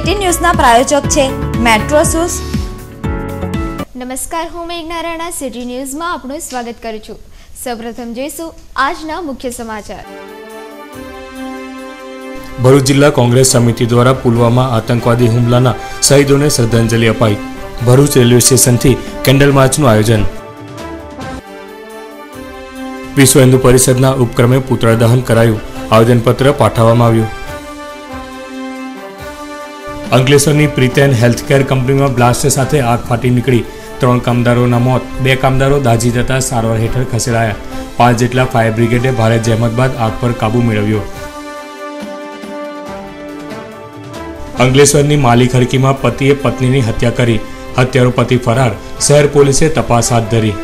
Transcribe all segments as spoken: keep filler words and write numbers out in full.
City ન્યૂઝના પ્રાયોજક છે metro shoes. નમસ્કાર, હું મેઘના રાણા સિટી ન્યૂઝમાં આપનું સ્વાગત કરું છું। સૌપ્રથમ જોઈશું આજના મુખ્ય સમાચાર। ભરૂચ જિલ્લા કોંગ્રેસ સમિતિ દ્વારા પુલવામા આતંકવાદી હુમલાના શહીદોને શ્રદ્ધાંજલિ અપાઈ। ભરૂચ રેલવે સ્ટેશનથી કેન્ડલ માર્ચનું આયોજન। વિશ્વ હિન્દુ પરિષદના ઉપક્રમે પુતળા દહન કરાયું, આવેદનપત્ર પાઠવવામાં આવ્યું। અંકલેશ્વરની પ્રીતેન હેલ્થકેર કંપનીમાં બ્લાસ્ટ સાથે આગ ફાટી નીકળી, ત્રણ કામદારોના મોત, બે કામદારો દાઝી જતા સારવાર હેઠળ ખસેડાયા। પાંચ જેટલા ફાયર બ્રિગેડે ભારે જહેમત બાદ આગ પર કાબુ મેળવ્યો। અંકલેશ્વરની માલી ખડકીમાં પતિએ પત્નીની હત્યા કરી, હત્યારો પતિ ફરાર, શહેર પોલીસે તપાસ હાથ ધરી।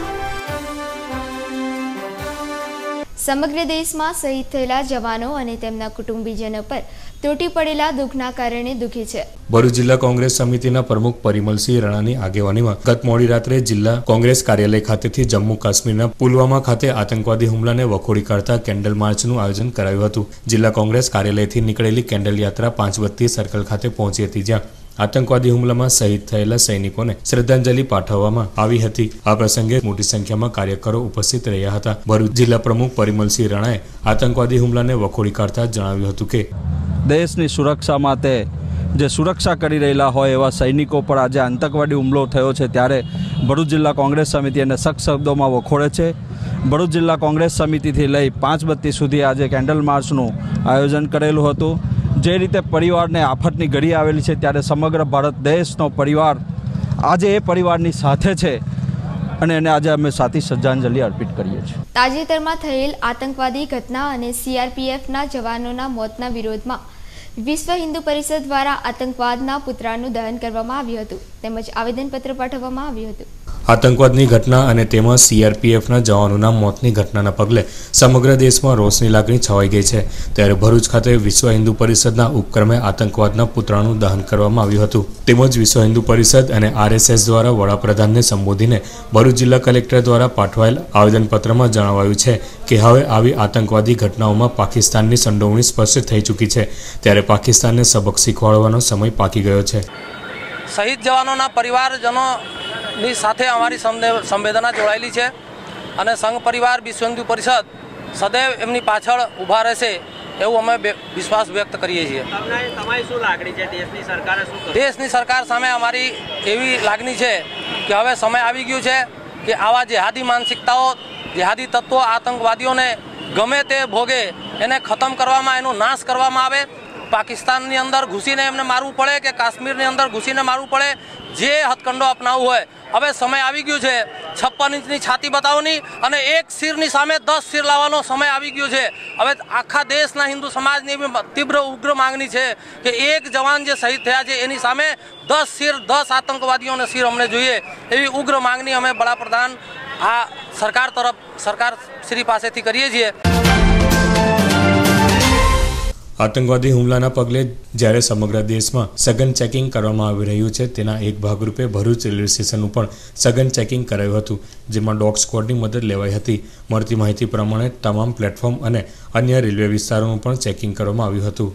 સમગ્ર દેશમાં શહીદ થયેલા જવાનો અને તેમના કુટુંબીજનો પર તૂટી પડેલા દુઃખના કારણે દુઃખી છે। ભરૂચ જિલ્લા કોંગ્રેસ સમિતિના પ્રમુખ પરિમલસિંહ રાણાની આગેવાનીમાં ગત મોડી રાત્રે જિલ્લા કોંગ્રેસ કાર્યાલય ખાતેથી જમ્મુ કાશ્મીરના પુલવામા ખાતે આતંકવાદી હુમલાને વખોડી કાઢતા કેન્ડલ માર્ચનું આયોજન કરાયું હતું। જિલ્લા કોંગ્રેસ કાર્યાલયથી નીકળેલી કેન્ડલ યાત્રા પાંચબત્તી સર્કલ ખાતે પહોંચી હતી, જ્યાં આતંકવાદી હુમલામાં શહીદ થયેલા સૈનિકોને શ્રદ્ધાંજલિ પાઠવવામાં આવી હતી। આ પ્રસંગે મોટી સંખ્યામાં કાર્યકરો ઉપસ્થિત રહ્યા હતા। ભરૂચ જિલ્લા પ્રમુખ પરિમલસિંહ રાણાએ આતંકવાદી હુમલાને વખોડી કાઢતા જણાવ્યું હતું કે દેશની સુરક્ષા માટે જે સુરક્ષા કરી રહેલા હોય એવા સૈનિકો પર આજે આતંકવાદી હુમલો થયો છે, ત્યારે ભરૂચ જિલ્લા કોંગ્રેસ સમિતિ એને સખ્ત શબ્દોમાં વખોડે છે। ભરૂચ જિલ્લા કોંગ્રેસ સમિતિથી લઈ પાંચબત્તી સુધી આજે કેન્ડલ માર્ચનું આયોજન કરેલું હતું। જે રીતે પરિવારને આફતની ઘડી આવેલી છે, ત્યારે સમગ્ર ભારત દેશનો પરિવાર આજે એ પરિવારની સાથે છે અને એને આજે અમે સાથી શ્રદ્ધાંજલિ અર્પિત કરીએ છીએ। તાજેતરમાં થયેલ આતંકવાદી ઘટના અને સીઆરપીએફના જવાનોના મોતના વિરોધમાં વિશ્વ હિન્દુ પરિષદ દ્વારા આતંકવાદના પુતળાનું દહન કરવામાં આવ્યું હતું, તેમજ આવેદનપત્ર પાઠવવામાં આવ્યું હતું। આતંકવાદની ઘટના અને તેમાં સીઆરપીએફના જવાનોના મોતની ઘટનાના પગલે સમગ્ર દેશમાં રોષની લાગણી છવાઈ ગઈ છે। ત્યારે ભરૂચ ખાતે વિશ્વ હિન્દુ પરિષદના ઉપક્રમે આતંકવાદના પુતળાનું દહન કરવામાં આવ્યું હતું। તેમજ વિશ્વ હિન્દુ પરિષદ અને આરએસએસ દ્વારા વડાપ્રધાનને સંબોધીને ભરૂચ જિલ્લા કલેક્ટર દ્વારા પાઠવાયેલ આવેદનપત્રમાં જણાવાયું છે કે હવે આવી આતંકવાદી ઘટનાઓમાં પાકિસ્તાનની સંડોવણી સ્પષ્ટ થઈ ચૂકી છે, ત્યારે પાકિસ્તાનને સબક શીખવાડવાનો સમય પાકી ગયો છે। શહીદ જવાનોના પરિવારજનો ની સાથે અમારી સંવેદના જોડાયેલી છે અને સંઘ પરિવાર વિશ્વ હિન્દુ પરિષદ સદૈવ એમની પાછળ ઊભા રહેશે એવું અમે વિશ્વાસ વ્યક્ત કરીએ છીએ। તમારી શું લાગણી છે? દેશની સરકારે શું કર્યું? દેશની સરકાર સામે અમારી એવી લાગણી છે કે હવે સમય આવી ગયું છે કે આવા જેહાદી માનસિકતાઓ, જેહાદી તત્વો, આતંકવાદીઓને ગમે તે ભોગે એને ખતમ કરવામાં, એનો નાશ કરવામાં આવે। પાકિસ્તાનની અંદર ઘૂસીને એમને મારવું પડે કે કાશ્મીરની અંદર ઘૂસીને મારવું પડે, જે હથકંડો અપનાવવું હોય, હવે સમય આવી ગયું છે। છપ્પન ઇંચની છાતી બતાવવાની અને એક શિરની સામે દસ શિર લાવવાનો સમય આવી ગયો છે। હવે આખા દેશના હિન્દુ સમાજની એવી તીવ્ર ઉગ્ર માંગણી છે કે એક જવાન જે શહીદ થયા છે એની સામે દસ શિર, દસ આતંકવાદીઓને શિર અમને જોઈએ, એવી ઉગ્ર માંગણી અમે વડાપ્રધાન આ સરકાર તરફ સરકાર શ્રી પાસેથી કરીએ છીએ। આતંકવાદી હુમલાના પગલે જ્યારે સમગ્ર દેશમાં સઘન ચેકિંગ કરવામાં આવી રહ્યું છે, તેના એક ભાગરૂપે ભરૂચ રેલવે સ્ટેશનનું પણ સઘન ચેકિંગ કરાયું હતું, જેમાં ડોગ સ્ક્વોડની મદદ લેવાઈ હતી। મળતી માહિતી પ્રમાણે તમામ પ્લેટફોર્મ અને અન્ય રેલવે વિસ્તારોનું પણ ચેકિંગ કરવામાં આવ્યું હતું।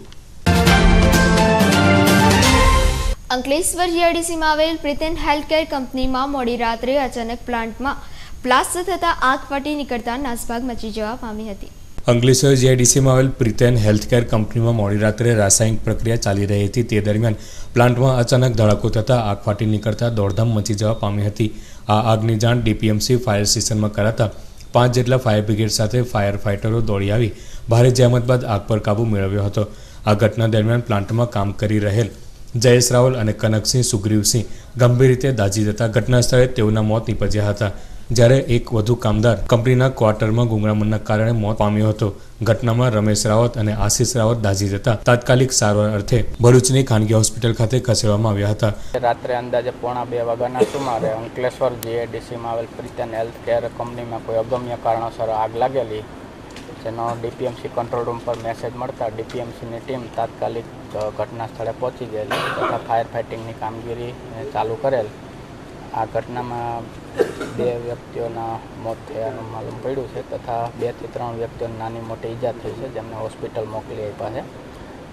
અંકલેશ્વર જીઆઈડીસીમાં આવેલ પ્રીતેન હેલ્થકેર કંપનીમાં મોડી રાત્રે અચાનક પ્લાન્ટમાં બ્લાસ્ટ થતા આગ ફાટી નીકળતા નાસભાગ મચી જવા પામી હતી। અંકલેશ્વર જીઆઈડીસીમાં આવેલ પ્રીતેન હેલ્થકેર કંપનીમાં મોડી રાત્રે રાસાયણિક પ્રક્રિયા ચાલી રહી હતી, તે દરમિયાન પ્લાન્ટમાં અચાનક ધડાકો થતાં આગ ફાટી નીકળતા દોડધામ મચી જવા પામી હતી। આ આગની જાણ ડીપીએમસી ફાયર સ્ટેશનમાં કરાતા પાંચ જેટલા ફાયર બ્રિગેડ સાથે ફાયર ફાઇટરો દોડી આવી ભારે જહેમત બાદ આગ પર કાબૂ મેળવ્યો હતો। આ ઘટના દરમિયાન પ્લાન્ટમાં કામ કરી રહેલ જયેશ રાવલ અને કનકસિંહ સુગ્રીવસિંહ ગંભીર રીતે દાઝી જતા ઘટના સ્થળે તેઓના મોત નીપજ્યા હતા, જ્યારે એક વધુ કામદાર કંપનીના ક્વાર્ટરમાં ગુંગળામણના કારણે મોત પામ્યો હતો। ઘટનામાં રમેશ રાવત અને આશીષ રાવત દાઝી જતા તાત્કાલિક સારવાર અર્થે ભરૂચની ખાનગી હોસ્પિટલ ખાતે ખસેડવામાં આવ્યા હતા। રાત્રે અંદાજે પોણા બે વાગ્યાના સુમારે અંકલેશ્વર જીઆઈડીસીમાં આવેલ પ્રીતેન હેલ્થકેર કંપનીમાં કોઈ અગમ્ય કારણોસર આગ લાગેલી, જેનો ડીપીએમસી કંટ્રોલ રૂમ પર મેસેજ મળતા ડીપીએમસીની ટીમ તાત્કાલિક ઘટના સ્થળે પહોંચી ગયેલી તથા ફાયર ફાઇટિંગની કામગીરી ચાલુ કરેલ। આ ઘટનામાં બે વ્યક્તિઓના મોત થયાનું માલુમ પડ્યું છે તથા બે થી ત્રણ વ્યક્તિઓને નાની મોટી ઈજા થઈ છે, જેમને હોસ્પિટલ મોકલી આપ્યા છે।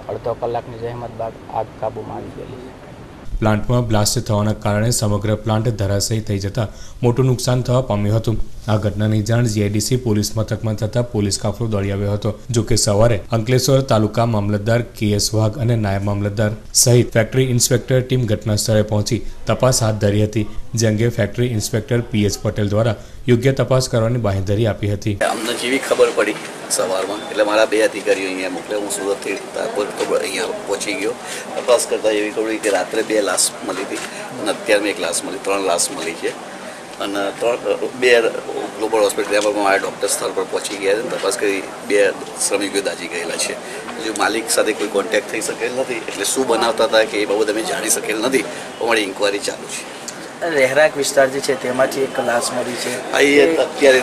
અડધો કલાકની જહેમત બાદ આગ કાબૂમાં આવી ગયેલી છે. પ્લાન્ટમાં બ્લાસ્ટ થવાના કારણે સમગ્ર પ્લાન્ટ ધરાશયી થઈ જતા મોટું નુકસાન થવા પામ્યું હતું. આ ઘટનાની જાણ જીઆઈડીસી પોલીસ મથકમાં થતાં પોલીસ કાફલો દોડી આવ્યો હતો. જોકે સવારે અંકલેશ્વર તાલુકા મામલતદાર કે એસ વાઘ અને નાયબ મામલતદાર સહિત ફેક્ટરી ઇન્સ્પેક્ટર ટીમ ઘટના સ્થળે પહોંચી તપાસ હાથ ધરી હતી, જે અંગે factory inspector P H Patel દ્વારા યોગ્ય તપાસ કરવાની બાંહેધરી આપી હતી. અમને જેવી ખબર પડી સવારમાં એટલે મારા બે અધિકારીઓ અહીંયા મોકલ્યા. હું સુરતથી તારપોર અહીંયા પહોંચી ગયો. તપાસ કરતાં એવી ખબર કે રાત્રે બે લાશ મળી હતી અને અત્યારે મેં એક લાશ મળી, ત્રણ લાશ મળી છે અને ત્રણ બે ગ્લોબલ હોસ્પિટલ એમાં મારા ડૉક્ટર સ્થળ પર પહોંચી ગયા છે. તપાસ કરી બે શ્રમિકો દાઝી ગયેલા છે. હજુ માલિક સાથે કોઈ કોન્ટેક્ટ થઈ શકેલ નથી, એટલે શું બનાવતા હતા કે એ બાબત અમે જાણી શકેલ નથી. અમારી ઇન્કવાયરી ચાલુ છે. રહેરાક વિસ્તાર જે છે તેમાંથી એક લાશ મળી છે. અત્યારે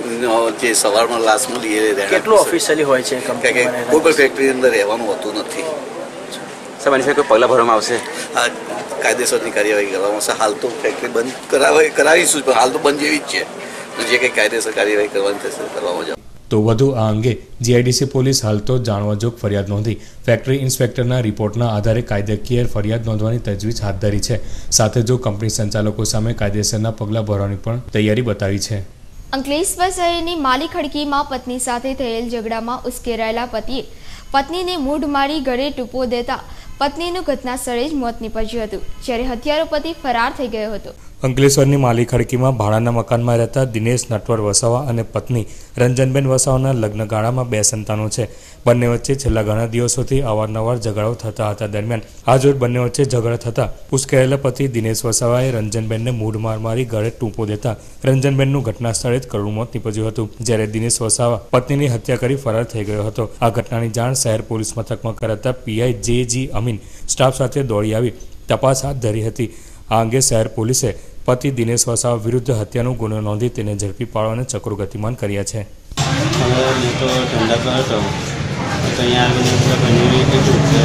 જે સવારમાં લાશ મળી એ કેટલું ઓફિશિયલી હોય છે? કોઈ પણ ફેક્ટરીની અંદર રહેવાનું હોતું નથી. સાહેબ આની કોઈ પગલાં ભરવામાં આવશે? આ કાયદેસરની કાર્યવાહી કરવામાં આવશે. હાલ તો ફેક્ટરી બંધ કરાવી કરાવીશું, પણ હાલ તો બંધ જેવી જ છે. જે કંઈ કાયદેસર કાર્યવાહી કરવાની થશે કરવામાં આવશે. તો વધુ આ અંગે જીઆઈડીસી પોલીસ હાલ તો જાણવાજોગ ફરિયાદ નોંધી ફેક્ટરી ઇન્સ્પેક્ટરના રિપોર્ટના આધારે કાયદાકીય ફરિયાદ નોંધવાની તજવીજ હાથ ધરી છે. સાથે જો કંપની સંચાલકો સામે કાયદેસરના પગલાં ભરવાની પણ તૈયારી બતાવી છે. અંકલેશ્વર શહેરની માલી ખડકીમાં પત્ની સાથે થયેલ ઝઘડામાં ઉશ્કેરાયેલા પતિએ પત્નીને મૂઢ મારી ગળે ટૂંપો દેતા પત્નીનું ઘટના સ્થળે જ મોત નીપજ્યું હતું, જ્યારે હત્યારો પતિ ફરાર થઈ ગયો હતો. અંકલેશ્વરની માલી ખડકીમાં ભાડાના મકાનમાં રહેતા દિનેશ નટવર વસાવા અને પત્ની રંજનબેન વસાવાના લગ્નગાળામાં બે સંતાનો છે. બંને વચ્ચે છેલ્લા ઘણા દિવસોથી અવારનવાર ઝઘડાઓ થતા હતા. દરમિયાન આજરોજ બંને વચ્ચે ઝઘડા થતા ઉશ્કેરાયેલા પતિ દિનેશ વસાવાએ રંજનબેનને મૂઢ માર મારી ગળે ટૂંપો દેતા રંજનબેનનું ઘટના સ્થળે જ કરુણ મોત નીપજ્યું હતું, જ્યારે દિનેશ વસાવા પત્નીની હત્યા કરી ફરાર થઈ ગયો હતો. આ ઘટનાની જાણ શહેર પોલીસ મથકમાં કરાતા પીઆઈ જે જી અમીન સ્ટાફ સાથે દોડી આવી તપાસ હાથ ધરી હતી. આ અંગે શહેર પોલીસે પતિ દિનેશ વસાવા વિરુદ્ધ હત્યાનો ગુનો નોંધી તેને ઝડપી પાડવાના ચક્રો ગતિમાન કર્યા છે. હવે મેં તો ધંધા પર હતો તો અહીંયા આવીને બન્યું કીધું કે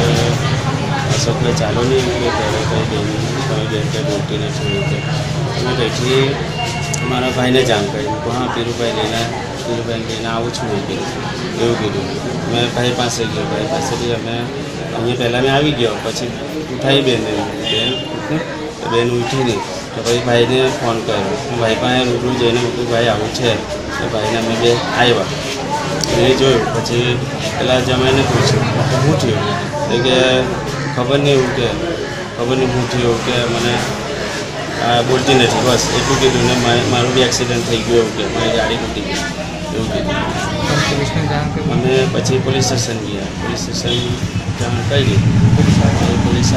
અશોકભાઈ ચાલો નહીં કે ત્યારે કંઈ બેન તમે બેન કંઈ બોલતી નથી કે અમે બેઠી મારા ભાઈને જાણ કરી તો હા પીરુભાઈ લઈને પીરુભાઈને લઈને આવું છું મેં કીધું એવું કીધું. મેં ભાઈ પાસે ગયો, ભાઈ પાસેથી અમે અહીંયા પહેલાં મેં આવી ગયો, પછી ઉઠાવી બેન બેન બેન ઉઠી નહીં તો પછી ભાઈને ફોન કર્યો. ભાઈ પાસે રૂબરૂ જઈને મૂકું ભાઈ આવું છે તો ભાઈને અમે બે આવ્યા. એ જોયું પછી પેલા જમાઈને પૂછ્યું શું થયું તો કે ખબર નહીં એવું કે ખબર નહીં શું થયું કે મને બોલતી નથી બસ એટલું કીધું ને મારું બી એક્સિડન્ટ થઈ ગયું એવું કે મારી ગાડી તૂટી ગઈ એવું કીધું. અમે પછી પોલીસ સ્ટેશન ગયા, પોલીસ સ્ટેશન જાણ કરી પોલીસ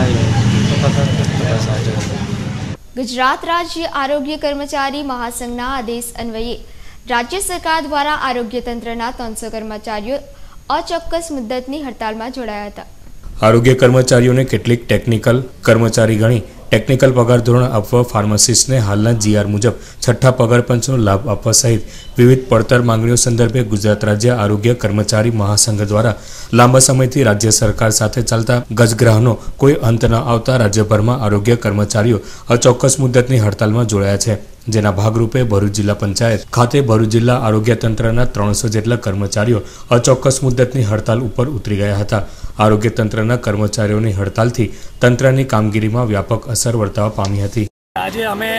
આવી. ગુજરાત રાજ્ય આરોગ્ય કર્મચારી મહાસંઘના આદેશ અન્વયે રાજ્ય સરકાર દ્વારા આરોગ્ય તંત્રના ત્રણસો કર્મચારીઓ અચોક્કસ મુદ્દતની હડતાલમાં જોડાયા હતા. આરોગ્ય કર્મચારીઓને કેટલીક ટેકનિકલ કર્મચારી ગણી ટેકનિકલ પગાર ધોરણ આપવા, ફાર્માસિસ્ટને હાલના જીઆર મુજબ છઠ્ઠા પગાર પંચનો લાભ આપવા સહિત વિવિધ પડતર માંગણીઓ સંદર્ભે ગુજરાત રાજ્ય આરોગ્ય કર્મચારી મહાસંઘ દ્વારા લાંબા સમયથી રાજ્ય સરકાર સાથે ચાલતા ગજગ્રાહનો કોઈ અંત ન આવતા રાજ્યભરમાં આરોગ્ય કર્મચારીઓ અચોક્કસ મુદ્દતની હડતાલમાં જોડાયા છે. જેના ભાગરૂપે ભરૂચ જિલ્લા પંચાયત ખાતે ભરૂચ જિલ્લા આરોગ્ય તંત્રના ત્રણસો જેટલા કર્મચારીઓ અચોક્કસ મુદ્દતની હડતાલ ઉપર ઉતરી ગયા હતા. આરોગ્ય તંત્રના કર્મચારીઓની હડતાલથી તંત્રની કામગીરીમાં વ્યાપક અસર વર્તાવા પામી હતી. આજે અમે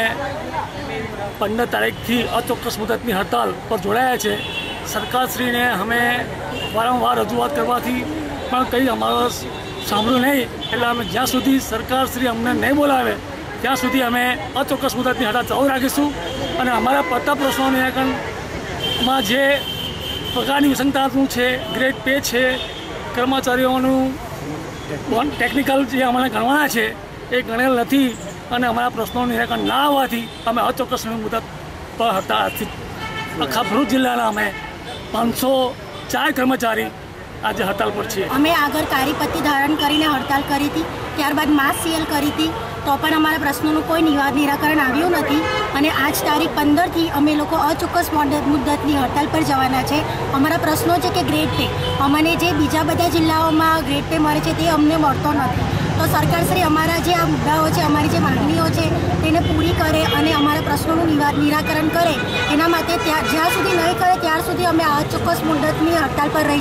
પંદર તારીખથી અચોક્કસ મુદતની હડતાલ પર જોડાયા છે. સરકારશ્રીને અમે વારંવાર રજૂઆત કરવાથી પણ કંઈ અમારો સાંભળ્યું નહીં, એટલે અમે જ્યાં સુધી સરકારશ્રી અમને નહીં બોલાવે ત્યાં સુધી અમે અચોક્કસ મુદતની હડતાલ ચાલુ રાખીશું. અને અમારા પડતા પ્રશ્નોને નિરાકરણમાં જે પગારની વિસંગતાનું છે, ગ્રેડ પે છે, કર્મચારીઓનું ટેકનિકલ જે અમારે ગણવાના છે એ ગણેલ નથી અને અમારા પ્રશ્નોનું નિરાકરણ ના આવવાથી અમે અચોક્કસ મુદત પર હડતાલ આખા ભરૂચ જિલ્લાના અમે પાંચસો ચાર કર્મચારી આજે હડતાલ પર છીએ. અમે આગળ કાર્યપત્તિ ધારણ કરીને હડતાલ કરી હતી, ત્યારબાદ માસ સીએલ કરી હતી, તો પણ અમારા પ્રશ્નોનું કોઈ નિરાકરણ આવ્યું નથી. અને આજ તારીખ પંદરથી અમે લોકો અચોક્કસ મુદ્દતની હડતાલ પર જવાના છે. અમારા પ્રશ્નો છે કે ગ્રેડ પે, અમને જે બીજા બધા જિલ્લાઓમાં ગ્રેડ પે મળે છે તે અમને મળતો નથી. તો સરકારશ્રી અમારા જે આ મુદ્દાઓ છે, અમારી જે માંગણીઓ છે તેને પૂરી કરે અને અમારા પ્રશ્નોનું નિરાકરણ કરે, એના માટે જ્યાં સુધી નહીં કરે ત્યાર સુધી અમે અચોક્કસ મુદ્દતની હડતાલ પર રહીશું.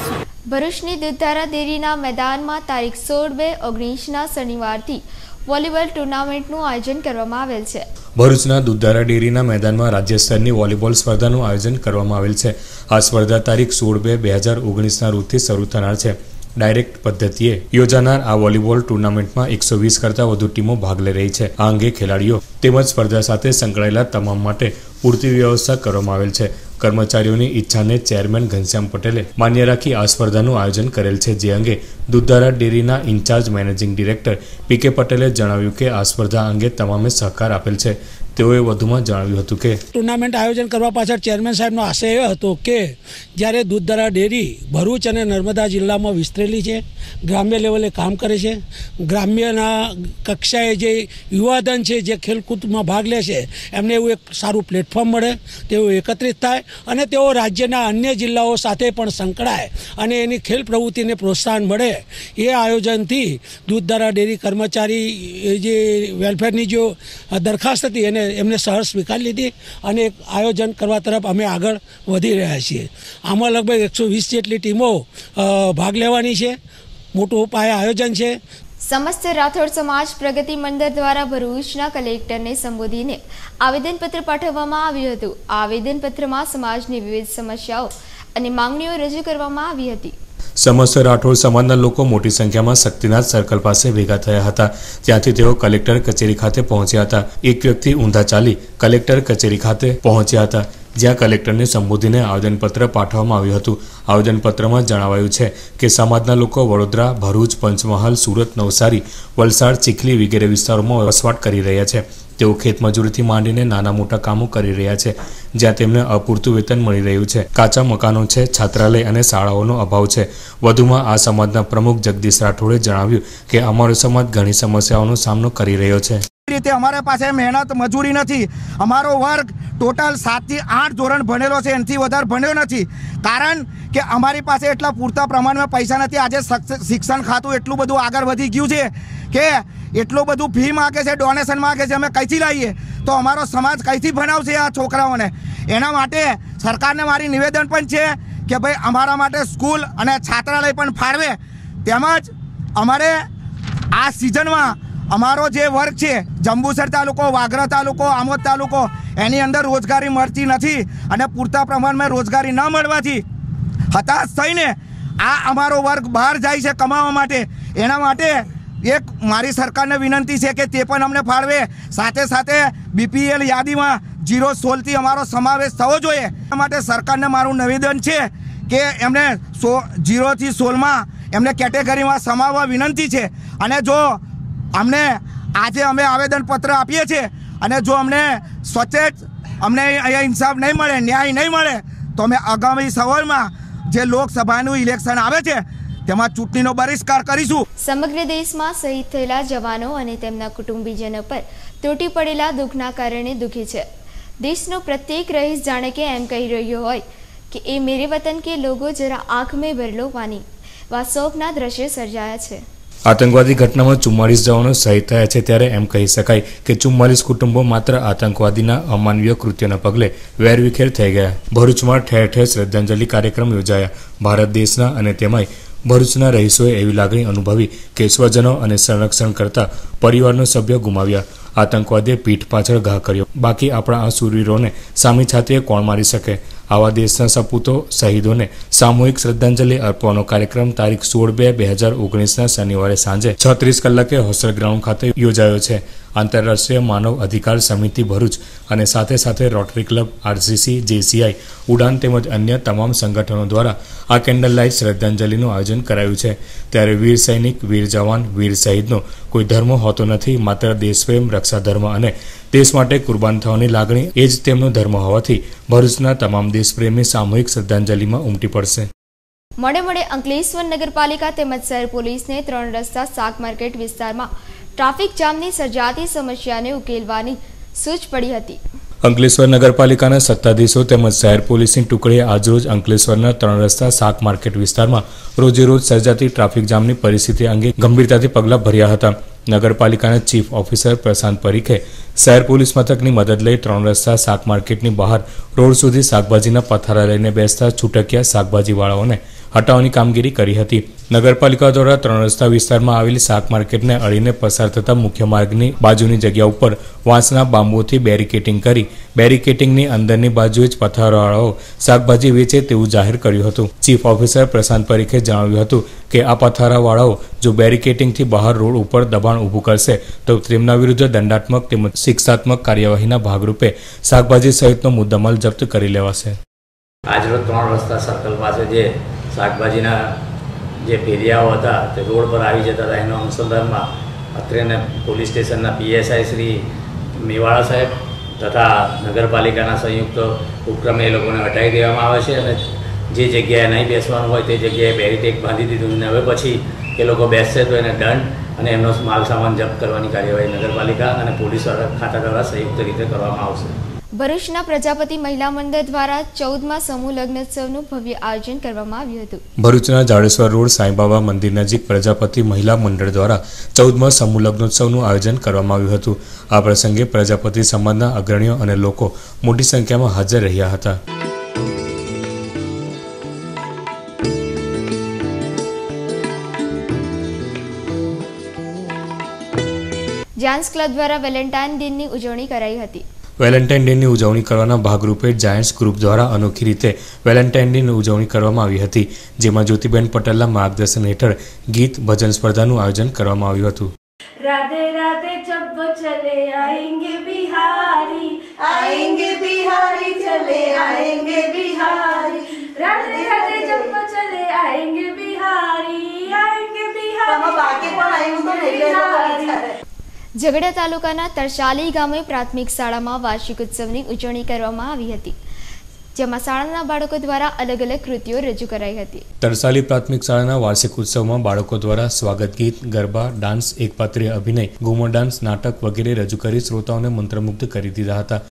ભરૂચની દૂધધારા ડેરીના મેદાનમાં તારીખ સોળ બે ઓગણીસના શનિવારથી વોલીબોલ ટુર્નામેન્ટનું આયોજન કરવામાં આવેલ છે. ભરૂચના દૂધધારા ડેરીના મેદાનમાં રાજ્ય સ્તરની વોલીબોલ સ્પર્ધાનું આયોજન કરવામાં આવેલ છે. આ સ્પર્ધા તારીખ સોળ બે બે હજાર ઓગણીસના રોજથી શરૂ થનાર છે. ડાયરેક્ટ પદ્ધતિએ યોજાનાર આ વોલીબોલ ટુર્નામેન્ટમાં એકસો વીસ કરતાં વધુ ટીમો ભાગ લઈ રહી છે. આ અંગે ખેલાડીઓ તેમજ સ્પર્ધા સાથે સંકળાયેલા તમામ માટે પૂરતી વ્યવસ્થા કરવામાં આવેલ છે. કર્મચારીઓની ઈચ્છાને ચેરમેન ઘનશ્યામ પટેલે માન્ય રાખી આ સ્પર્ધાનું આયોજન કરેલ છે, જે અંગે દૂધધારા ડેરીના ઇન્ચાર્જ મેનેજિંગ ડિરેક્ટર પી કે પટેલે જણાવ્યું કે આ સ્પર્ધા અંગે તમામે સહકાર આપેલ છે. તેઓએ વધુમાં જણાવ્યું હતું કે ટુર્નામેન્ટ આયોજન કરવા પાછળ ચેરમેન સાહેબનો આશય એ હતો કે જ્યારે દૂધધારા ડેરી ભરૂચ અને નર્મદા જિલ્લામાં વિસ્તરેલી છે, ગ્રામ્ય લેવલે કામ કરે છે, ગ્રામ્યના કક્ષાએ જે યુવાધન છે જે ખેલકૂદમાં ભાગ લે છે એમને એવું એક સારું પ્લેટફોર્મ મળે, તેઓ એકત્રિત થાય અને તેઓ રાજ્યના અન્ય જિલ્લાઓ સાથે પણ સંકળાય અને એની ખેલ પ્રવૃત્તિને પ્રોત્સાહન મળે, એ આયોજનથી દૂધધારા ડેરી કર્મચારી જે વેલફેરની જો દરખાસ્ત હતી એને એમને સહર સ્વીકાર લીધી અને એક આયોજન કરવા તરફ અમે આગળ વધી રહ્યા છીએ. આમાં લગભગ એકસો વીસ જેટલી ટીમો ભાગ લેવાની છે. મોટું પાયે આયોજન છે. સમસ્ત રાઠોડ સમાજ પ્રગતિ મંડળ દ્વારા ભરૂચના કલેક્ટરને સંબોધીને આવેદનપત્ર પાઠવવામાં આવ્યું હતું. આ આવેદનપત્રમાં સમાજની વિવિધ સમસ્યાઓ અને માંગણીઓ રજૂ કરવામાં આવી હતી. સમસ્ત રાઠોડ સમાજના લોકો મોટી સંખ્યામાં શક્તિનાથ સર્કલ પાસે ભેગા થયા હતા. ત્યાંથી તેઓ કલેક્ટર કચેરી ખાતે પહોંચ્યા હતા. એક વ્યક્તિ ઊંધા ચાલી કલેક્ટર કચેરી ખાતે પહોંચ્યા હતા, જ્યાં કલેક્ટરને સંબોધીને આવેદનપત્ર પાઠવવામાં આવ્યું હતું. આવેદનપત્રમાં જણાવાયું છે કે સમાજના લોકો વડોદરા, ભરૂચ, પંચમહાલ, સુરત, નવસારી, વલસાડ, ચીખલી વગેરે વિસ્તારોમાં વસવાટ કરી રહ્યા છે. તેઓ ખેતમજૂરીથી માંડીને નાના મોટા કામો કરી રહ્યા છે, જ્યાં તેમને અપૂરતું વેતન મળી રહ્યું છે. કાચા મકાનો છે, છાત્રાલય અને શાળાઓનો અભાવ છે. વધુમાં આ સમાજના પ્રમુખ જગદીશ રાઠોડે જણાવ્યું કે અમારો સમાજ ઘણી સમસ્યાઓનો સામનો કરી રહ્યો છે. રીતે અમારા પાસે મહેનત મજૂરી નથી. અમારો વર્ગ ટોટલ સાતથી આઠ ધોરણ ભણેલો છે, એનાથી વધારે ભણ્યો નથી. કારણ કે અમારી પાસે એટલા પૂરતા પ્રમાણમાં પૈસા નથી. આજે શિક્ષણ ખાતું એટલું બધું આગળ વધી ગયું છે કે એટલું બધું ફી માગે છે, ડોનેશન માગે છે. અમે કઈથી લાવીએ તો અમારો સમાજ કઈથી ભણાવશે આ છોકરાઓને? એના માટે સરકારને મારી નિવેદન પણ છે કે ભાઈ અમારા માટે સ્કૂલ અને છાત્રાલય પણ ફાળવે. તેમજ અમારે આ સિઝનમાં અમારો જે વર્ગ છે, જંબુસર તાલુકો, વાગરા તાલુકો, આમોદ તાલુકો, એની અંદર રોજગારી મળતી નથી અને પૂરતા પ્રમાણમાં રોજગારી ન મળવાથી હતાશ થઈને આ અમારો વર્ગ બહાર જાય છે કમાવા માટે. એના માટે એક મારી સરકારને વિનંતી છે કે તે પણ અમને ફાળવે. સાથે સાથે બીપીએલ યાદીમાં જીરો સોળથી અમારો સમાવેશ થવો જોઈએ. એ માટે સરકારને મારું નિવેદન છે કે એમને સો જીરોથી સોળમાં એમને કેટેગરીમાં સમાવવા વિનંતી છે. અને જો અમને આજે અમે આવેદનપત્ર આપીએ છીએ અને જો અમને સચેત અમને અહીંયા ઇન્સાફ નહીં મળે, ન્યાય નહીં મળે, તો અમે આગામી સવારમાં જે લોકસભાનું ઇલેક્શન આવે છે તેમાં ચૂંટણીનો બહિષ્કાર કરીશું. સમગ્ર દેશમાં શહીદ થયેલા જવાનો અને તેમના કુટુંબીજનો પર તૂટી પડેલા દુઃખના કારણે દુઃખી છે. દેશનો પ્રત્યેક રહીશ જાણે કે એમ કહી રહ્યો હોય કે એ મેરે વતન કે લોકો જરા આંખ મેં ભર લો પાણી. વા શોકના દ્રશ્ય સર્જાયા છે. આતંકવાદી ઘટનામાં ચુમ્માલીસ જવાનો શહીદ થયા છે, ત્યારે એમ કહી શકાય કે ચુમ્માલીસ કુટુંબો માત્ર આતંકવાદીના અમાનવીય કૃત્યના પગલે વેરવિખેર થઈ ગયા. ભરૂચમાં ઠેર ઠેર શ્રદ્ધાંજલિ કાર્યક્રમ યોજાયા. ભારત દેશના અને તેમાંય ભરૂચના રહીશોએ એવી લાગણી અનુભવી કે સ્વજનો અને સંરક્ષણ કરતા પરિવારનો સભ્ય ગુમાવ્યા. આતંકવાદીએ પીઠ પાછળ ઘા કર્યો. બાકી આપણા આ શૂરવીરોને સામી છાતીએ કોણ મારી શકે? આવા દેશના સપૂતો શહીદોને સામૂહિક શ્રદ્ધાંજલિ અર્પવાનો કાર્યક્રમ તારીખ સોળ બે બે હજાર ઓગણીસના શનિવારે સાંજે છત્રીસ કલાકે હોસ્ટેલ ગ્રાઉન્ડ ખાતે યોજાયો છે. આંતરરાષ્ટ્રીય માનવ અધિકાર સમિતિ ભરૂચ અને સાથે સાથે રોટરી ક્લબ, આરસીસી, જેસીઆઈ, ઉડાન તેમજ અન્ય તમામ સંગઠનો દ્વારા આ કેન્ડલ લાઇટ શ્રદ્ધાંજલિનું આયોજન કરાયું છે. ત્યારે વીર સૈનિક, વીર જવાન, વીર શહીદનો કોઈ ધર્મ હોતો નથી. માત્ર દેશપ્રેમ, રક્ષા ધર્મ અને દેશ માટે કુરબાન થવાની લાગણી એ જ તેમનો ધર્મ હોવાથી ભરૂચના તમામ દેશપ્રેમી સામૂહિક શ્રદ્ધાંજલિમાં ઉમટી પડશે. મોડે મોડે અંકલેશ્વર નગરપાલિકા તેમજ શહેર પોલીસને ત્રણ રસ્તા શાક માર્કેટ વિસ્તારમાં ટ્રાફિક જામની સર્જાતી સમસ્યાને ઉકેલવાની સૂચ પડી હતી. અંકલેશ્વર નગરપાલિકાના સત્તાધીશો તેમજ શહેર પોલીસની ટુકડીએ આજરોજ અંકલેશ્વરના ત્રણ રસ્તા શાક માર્કેટ વિસ્તારમાં રોજે રોજ સર્જાતી ટ્રાફિક જામની પરિસ્થિતિ અંગે ગંભીરતાથી પગલાં ભર્યા હતા. નગરપાલિકાના ચીફ ઓફિસર પ્રશાંત પરીખે શહેર પોલીસ મથકની મદદ લઈ ત્રણ રસ્તા શાક માર્કેટની બહાર રોડ સુધી શાકભાજીના પથારા લઈને બેસતા છૂટકિયા શાકભાજીવાળાઓને હટાવવાની કામગીરી કરી હતી. નગરપાલિકા દ્વારા ત્રણ રસ્તા વિસ્તારમાં આવેલી શાક માર્કેટને અડીને પસાર થતા મુખ્ય માર્ગની બાજુની જગ્યા ઉપર વાંસના બાંબુથી બેરિકેટિંગ કરી બેરિકેટિંગની અંદરની બાજુએ જ પથ્થરવાળાઓ શાકભાજી વેચે તેવું જાહેર કર્યું હતું. ચીફ ઓફિસર પ્રશાંત પરીખે જણાવ્યું હતું કે આ પથ્થરવાળાઓ જો બેરિકેટિંગથી બહાર રોડ ઉપર દબાણ ઊભું કરશે તો તેમના વિરુદ્ધ દંડાત્મક તેમજ શિક્ષાત્મક કાર્યવાહીના ભાગરૂપે શાકભાજી સહિતનો મુદ્દામાલ જપ્ત કરી લેવાશે. આજરોજ ત્રણ રસ્તા સર્કલ પાસે જે શાકભાજીના જે ફેરિયાઓ હતા તે રોડ પર આવી જતા હતા, એના અનુસંધાનમાં અત્રેને પોલીસ સ્ટેશનના પીએસઆઈ શ્રી મેવાડા સાહેબ તથા નગરપાલિકાના સંયુક્ત ઉપક્રમે એ લોકોને હટાવી દેવામાં આવે છે અને જે જગ્યાએ નહીં બેસવાનું હોય તે જગ્યાએ બેરિકેડ બાંધી દીધું અને હવે પછી એ લોકો બેસશે તો એને દંડ અને એમનો માલ સામાન જપ્ત કરવાની કાર્યવાહી નગરપાલિકા અને પોલીસ ખાતા દ્વારા સંયુક્ત રીતે કરવામાં આવશે. ભરૂચના પ્રજાપતિ મહિલા મંડળ દ્વારા ચૌદમા સમૂહ લગ્નોત્સવનું ભવ્ય આયોજન કરવામાં આવ્યું હતું. ભરૂચના જાડેશ્વર રોડ સાંઈબાબા મંદિર નજીક પ્રજાપતિ મહિલા મંડળ દ્વારા ચૌદમા સમૂહ લગ્નોત્સવનું આયોજન કરવામાં આવ્યું હતું. આ પ્રસંગે પ્રજાપતિ સમાજના અગ્રણીઓ અને લોકો મોટી સંખ્યામાં હાજર રહ્યા હતા. જાયન્ટ્સ ક્લબ દ્વારા વેલેન્ટાઇન ડેની ઉજવણી કરાઈ હતી. વેલેન્ટાઇન ડેની ઉજવણી કરવાના ભાગરૂપે જાયન્ટ્સ ગ્રુપ દ્વારા અનોખી રીતે વેલેન્ટાઇન ડેની ઉજવણી કરવામાં આવી હતી, જેમાં જ્યોતિબેન પટેલના માર્ગદર્શન હેઠળ ગીત ભજન સ્પર્ધાનું આયોજન કરવામાં આવ્યું હતું. राधे राधे जब वो चले आएंगे बिहारी आएंगे बिहारी चले आएंगे बिहारी राधे राधे जब वो चले आएंगे बिहारी आएंगे बिहारी. ઝઘડા તાલુકાના તરસાલી ગામે પ્રાથમિક શાળામાં વાર્ષિક ઉત્સવની ઉજવણી કરવામાં આવી હતી, જેમાં શાળાના બાળકો દ્વારા અલગ અલગ કૃતિઓ રજૂ કરાઈ હતી. તરસાલી પ્રાથમિક શાળાના વાર્ષિક ઉત્સવમાં બાળકો દ્વારા સ્વાગત ગીત, ગરબા, ડાન્સ, એકપાત્રીય અભિનય, ઘુમર ડાન્સ, નાટક વગેરે રજૂ કરી શ્રોતાઓને મંત્રમુગ્ધ કરી દીધા હતા.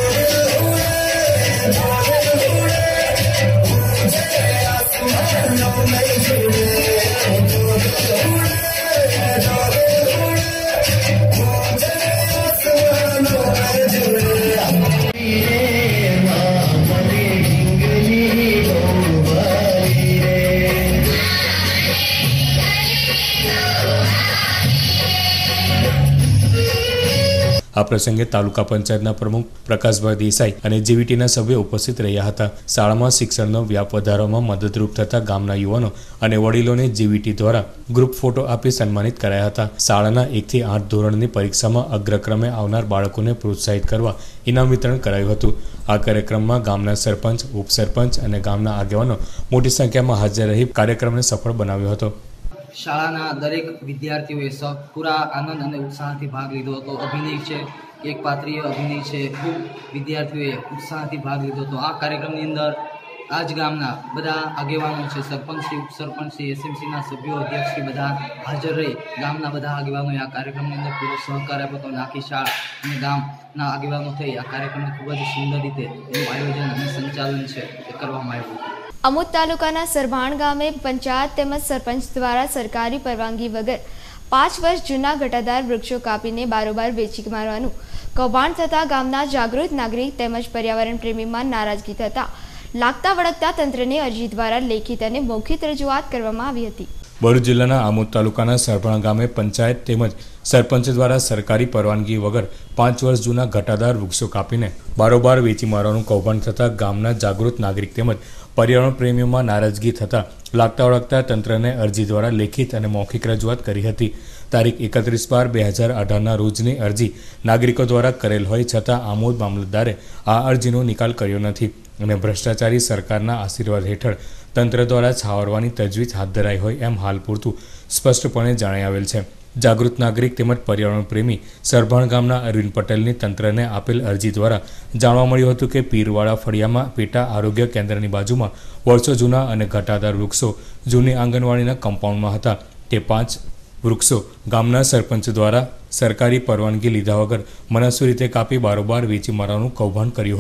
આ પ્રસંગે તાલુકા પંચાયતના પ્રમુખ પ્રકાશભાઈ દેસાઈ અને જીવીટીના સભ્યો ઉપસ્થિત રહ્યા હતા. શાળામાં શિક્ષણનો વ્યાપ વધારવામાં મદદરૂપ થતા ગામના યુવાનો અને વડીલોને જીવીટી દ્વારા ગ્રુપ ફોટો આપી સન્માનિત કરાયા હતા. શાળાના એકથી આઠ ધોરણની પરીક્ષામાં અગ્રક્રમે આવનાર બાળકોને પ્રોત્સાહિત કરવા ઇનામ વિતરણ કરાયું હતું. આ કાર્યક્રમમાં ગામના સરપંચ, ઉપસરપંચ અને ગામના આગેવાનો મોટી સંખ્યામાં હાજર રહી કાર્યક્રમને સફળ બનાવ્યો હતો. શાળાના દરેક વિદ્યાર્થીઓએ સ પૂરા આનંદ અને ઉત્સાહથી ભાગ લીધો હતો. અભિનય છે, એક પાત્રીય અભિનય છે, ખૂબ વિદ્યાર્થીઓએ ઉત્સાહથી ભાગ લીધો હતો. આ કાર્યક્રમની અંદર આ જ ગામના બધા આગેવાનો છે, સરપંચશ્રી, ઉપસરપંચશ્રી, એસએમસીના સભ્યો, અધ્યક્ષશ્રી બધા હાજર રહી ગામના બધા આગેવાનોએ આ કાર્યક્રમની અંદર પૂરો સહકાર આપ્યો હતો. આખી શાળા અને ગામના આગેવાનો થઈ આ કાર્યક્રમને ખૂબ જ સુંદર રીતે એનું આયોજન અને સંચાલન છે એ કરવામાં આવ્યું. અમુદ તાલુકાના સરભાણ ગામે પંચાયત તેમજ સરપંચ દ્વારા સરકારી પરવાનગી વગર પાંચ વર્ષ જૂના ઘટાદાર વૃક્ષો કાપીને બારોબાર વેચી મારવાનું કૌભાંડ થતાં ગામના જાગૃત નાગરિક તેમજ પર્યાવરણ પ્રેમીમાં નારાજગી થતાં લાગતા વળગતા તંત્રને અરજી દ્વારા લેખિત અને મૌખિક રજૂઆત કરવામાં આવી હતી. ભરૂચ જિલ્લાના આમોદ તાલુકાના સરભાણ ગામે પંચાયત તેમજ સરપંચ દ્વારા સરકારી પરવાનગી વગર પાંચ વર્ષ જૂના ઘટાદાર વૃક્ષો કાપીને બારોબાર વેચી મારવાનું કૌભાંડ થતાં ગામના જાગૃત નાગરિક તેમજ પર્યાવરણ પ્રેમીઓમાં નારાજગી થતાં લાગતા વળગતા તંત્રને અરજી દ્વારા લેખિત અને મૌખિક રજૂઆત કરી હતી. તારીખ એકત્રીસ બાર બે હજાર અઢારના રોજની અરજી નાગરિકો દ્વારા કરેલ હોય છતાં આમોદ મામલતદારે આ અરજીનો નિકાલ કર્યો નથી અને ભ્રષ્ટાચારી સરકારના આશીર્વાદ હેઠળ તંત્ર દ્વારા છાવરવાની તજવીજ હાથ ધરાઈ હોય એમ હાલ પૂરતું સ્પષ્ટપણે જણાઈ આવેલ છે. જાગૃત નાગરિક તેમજ પર્યાવરણ પ્રેમી સરભાણ ગામના અરવિંદ પટેલની તંત્રને આપેલ અરજી દ્વારા જાણવા મળ્યું હતું કે પીરવાડા ફળિયામાં પેટા આરોગ્ય કેન્દ્રની બાજુમાં વર્ષો જૂના અને ઘટાદાર વૃક્ષો જૂની આંગણવાડીના કમ્પાઉન્ડમાં હતા. તે પાંચ વૃક્ષો ગામના સરપંચ દ્વારા સરકારી પરવાનગી લીધા વગર મનસ્વી રીતે કાપી બારોબાર વેચી મારવાનું કૌભાંડ કર્યું હોય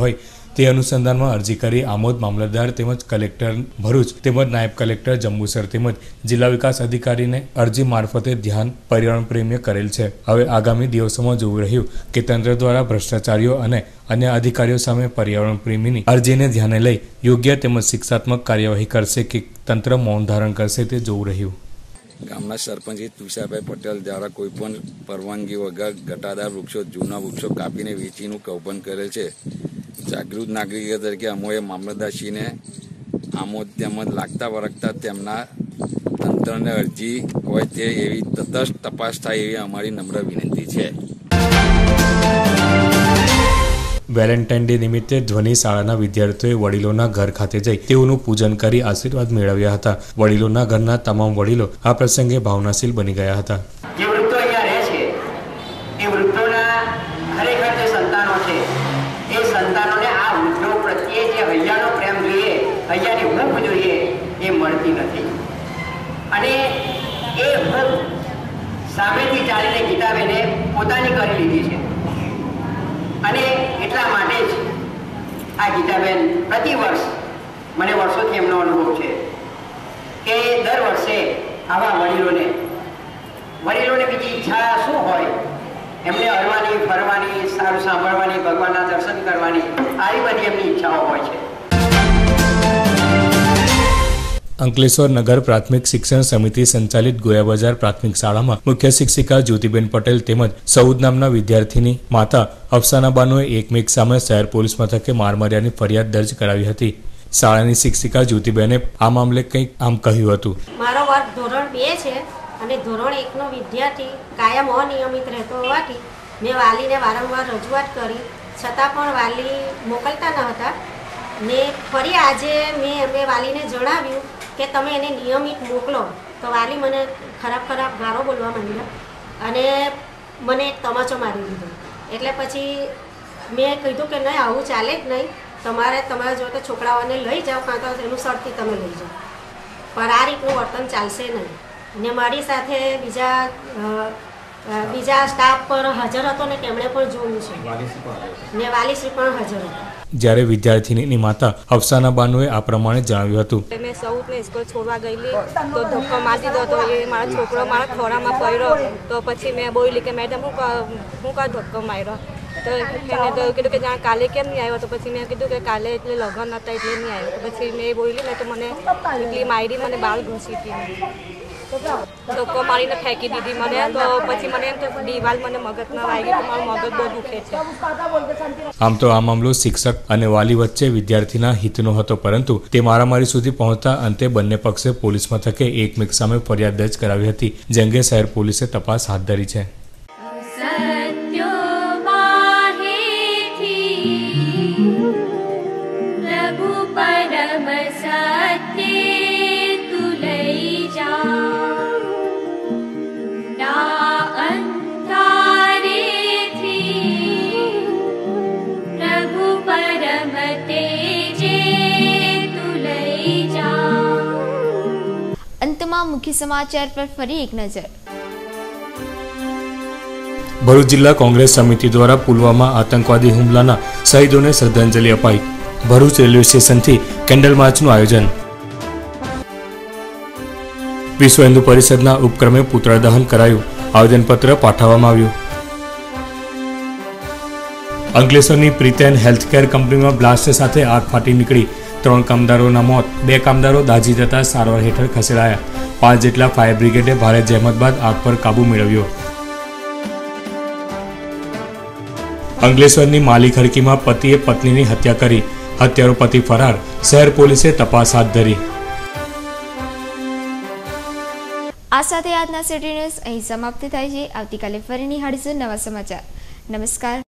તે અનુસંધાનમાં અરજી કરી આમોદ મામલતદાર તેમજ કલેક્ટર ભરૂચ તેમજ નાયબ કલેક્ટર જંબુસર તેમજ જિલ્લા વિકાસ અધિકારીને અરજી મારફતે ધ્યાન પર્યાવરણ પ્રેમીએ કરેલ છે. હવે આગામી દિવસોમાં જોવું રહ્યું કે તંત્ર દ્વારા ભ્રષ્ટાચારીઓ અને અન્ય અધિકારીઓ સામે પર્યાવરણ પ્રેમીની અરજીને ધ્યાને લઈ યોગ્ય તેમજ શિક્ષાત્મક કાર્યવાહી કરશે કે તંત્ર મૌન ધારણ કરશે તે જોવું રહ્યું. ગામના સરપંચ તુષારભાઈ પટેલ દ્વારા કોઈપણ પરવાનગી વગર ઘટાદાર વૃક્ષો જૂના વૃક્ષો કાપીને વેચીનું કૌભાંડ કરેલ છે. જાગૃત નાગરિકો તરીકે અમોએ મામલતદારશ્રીને આમોદ તેમજ લાગતા વળગતા તેમના તંત્રને અરજી હોય તે એવી તટસ્થ તપાસ થાય એવી અમારી નમ્ર વિનંતી છે. વેલેન્ટાઇન ડે નિમિત્તે ધ્વનિ શાળાના વિદ્યાર્થીઓએ વડીલોના ઘર ખાતે જઈ તેઓનું પૂજન કરી આશીર્વાદ મેળવ્યા હતા. વડીલોના ઘરના તમામ વડીલો આ પ્રસંગે ભાવનાશીલ બની ગયા હતા. જે વૃદ્ધો અહીંયા રહે છે એ વૃદ્ધોના ખરેખર જે સંતાનો છે એ સંતાનોને આ વૃદ્ધો પ્રત્યે જે હૈયાનો પ્રેમ જોઈએ, હૈયાની ભૂખ જોઈએ એ મળતી નથી. અને એ ભૂખ સામેથી ચાલીને ગીતાબેને પોતાની કરી લીધી છે. અને એટલા માટે જ આ ગીતાબેન પ્રતિ વર્ષ, મને વર્ષોથી એમનો અનુભવ છે કે દર વર્ષે આવા વડીલોને વડીલોને બીજી ઈચ્છા શું હોય, એમને હરવાની, ફરવાની, સારું સાંભળવાની, ભગવાનના દર્શન કરવાની, આવી બધી એમની ઈચ્છાઓ હોય છે. અંકલેશ્વર નગર પ્રાથમિક શિક્ષણ સમિતિ સંચાલિત ગોયા બજાર પ્રાથમિક શાળામાં મુખ્ય શિક્ષિકા જ્યોતિબેન પટેલ તેમજ સૌદ નામના વિદ્યાર્થીની માતા અફસાના બાનુએ એકમેક સામે શહેર પોલીસ મથકે માર માર્યાની ફરિયાદ દર્જ કરાવી હતી. શાળાની શિક્ષિકા જ્યોતિબેને આ મામલે કંઈક આમ કહ્યું હતું. મારો વર્ગ ધોરણ બે છે અને ધોરણ એકનો વિદ્યાર્થી કાયમ અનિયમિત રહેતો હોવાથી મેં વાલીને વારંવાર રજૂઆત કરી, છતાં પણ વાલી મોકલતા ન હતા. ને ફરી આજે મેં એમને વાલીને જણાવ્યું કે તમે એને નિયમિત મોકલો, તો વાલી મને ખરાબ ખરાબ ગાળો બોલવા માંડ્યા અને મને એક તમાચો મારી દીધો. એટલે પછી મેં કીધું કે નહીં, આવું ચાલે જ નહીં, તમારે તમારા જો તો છોકરાઓને લઈ જાઓ, કાં તો એનું શરતી તમે લઈ જાઓ, પણ આ રીતનું વર્તન ચાલશે નહીં. ને મારી સાથે બીજા બીજા સ્ટાફ પર હાજર હતો ને તેમણે પણ જોયું છે ને વાલીશ્રી પણ હાજર હતા. જ્યારે વિદ્યાર્થીની માતા અફસાના બાનુએ આ પ્રમાણે જણાવ્યું હતું. મેં સૌને સ્કૂલ છોડવા ગયેલી તો ધક્કો મારી દીધો હતો. એ મારો છોકરો મારા ખોરામાં પડ્યો તો પછી મેં બોલી કે મેડમ હું હું કા ધક્કો માર્યો, તો એને તો કીધું કે જાણ કાલે કેમ નહીં આવ્યો, તો પછી મેં કીધું કે કાલે એટલે લગ્ન હતા એટલે નહીં આવ્યો. તો પછી મેં બોલી ને તો મને એટલી મારી, મને બાળ ઘસી હતી, ધક્કો મારીને ફેંકી દીધી મને. તો પછી મને એમ કે દિવાલ મને મગજમાં વાગી, તો મારું મગજ બહુ દુખે છે. આમ તો આ મામલો શિક્ષક અને વાલી વચ્ચે વિદ્યાર્થીના હિતનો હતો, પરંતુ તે મારામારી સુધી પહોંચતા અંતે બંને પક્ષે પોલીસ મથકે એકમેક સામે ફરિયાદ દર્જ કરાવી હતી. જે અંગે શહેર પોલીસે તપાસ હાથ ધરી છે. અંતમાં મુખ્ય સમાચાર પર ફરી એક નજર. ભરૂચ જિલ્લા કોંગ્રેસ સમિતિ દ્વારા પુલવામા આતંકવાદી હુમલાના શહીદોને શ્રદ્ધાંજલિ અપાઈ. ભરૂચ રેલવે સ્ટેશનથી કેન્ડલ માર્ચનું આયોજન. વિશ્વ હિન્દુ પરિષદના ઉપક્રમે પુતળા દહન કરાયું. આવેદનપત્ર પાઠવવામાં આવ્યું. અંકલેશ્વરની પ્રીતેન હેલ્થકેર કંપનીમાં બ્લાસ્ટ સાથે આગ ફાટી નીકળી. ત્રણ કામદારોના મોત, બે કામદારો દાઝી જતા સારવાર હેઠળ ખસેડાયા. પાંચ જેટલા ફાયર બ્રિગેડે ભારે જહેમત બાદ આગ પર કાબુ મેળવ્યો. અંકલેશ્વરની માલી ખડકીમાં પતિએ પત્નીની હત્યા કરી. હત્યારો પતિ ફરાર. શહેર પોલીસે તપાસ હાથ ધરી. આ સાથે આજના સિટી ન્યૂઝ અહીં સમાપ્ત થાય છે. આવતીકાલે ફરી નિહાળીશું નવા સમાચાર. નમસ્કાર.